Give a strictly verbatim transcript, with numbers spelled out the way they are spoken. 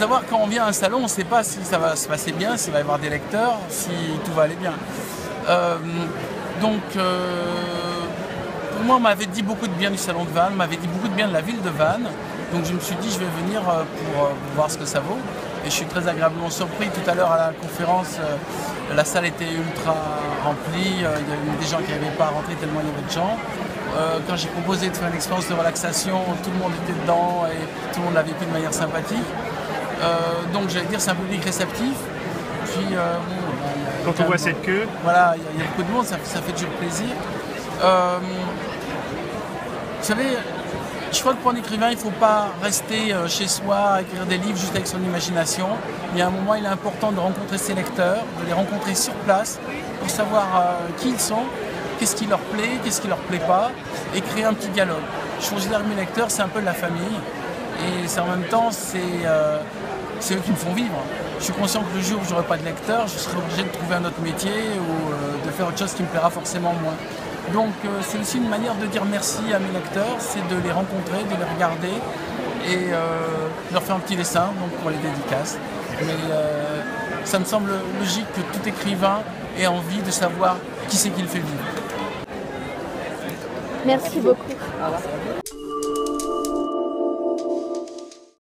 savoir, quand on vient à un salon, on ne sait pas si ça va se passer bien, s'il va y avoir des lecteurs, si tout va aller bien. Euh, donc, euh, pour moi, on m'avait dit beaucoup de bien du salon de Vannes, on m'avait dit beaucoup de bien de la ville de Vannes. Donc je me suis dit, je vais venir pour, pour voir ce que ça vaut. Et je suis très agréablement surpris. Tout à l'heure à la conférence, euh, la salle était ultra remplie. Euh, il y avait des gens qui n'arrivaient pas à rentrer tellement il y avait de gens. Euh, quand j'ai proposé de faire une expérience de relaxation, tout le monde était dedans et tout le monde l'a vécu de manière sympathique. Euh, donc j'allais dire, c'est un public réceptif. Puis, euh, bon, quand on voit cette queue, voilà, il y, y a beaucoup de monde, ça, ça fait toujours plaisir. Euh, vous savez, je crois que pour un écrivain, il ne faut pas rester chez soi, écrire des livres juste avec son imagination. Il y a un moment, il est important de rencontrer ses lecteurs, de les rencontrer sur place pour savoir euh, qui ils sont, qu'est-ce qui leur plaît, qu'est-ce qui leur plaît pas, et créer un petit dialogue. Je considère que mes lecteurs, c'est un peu de la famille, et c'est en même temps, c'est euh, eux qui me font vivre. Je suis conscient que le jour où je n'aurai pas de lecteurs, je serai obligé de trouver un autre métier ou euh, de faire autre chose qui me plaira forcément moins. Donc euh, c'est aussi une manière de dire merci à mes lecteurs, c'est de les rencontrer, de les regarder et euh, de leur faire un petit dessin donc pour les dédicaces. Mais euh, ça me semble logique que tout écrivain ait envie de savoir qui c'est qui le fait vivre. Merci beaucoup. Au revoir.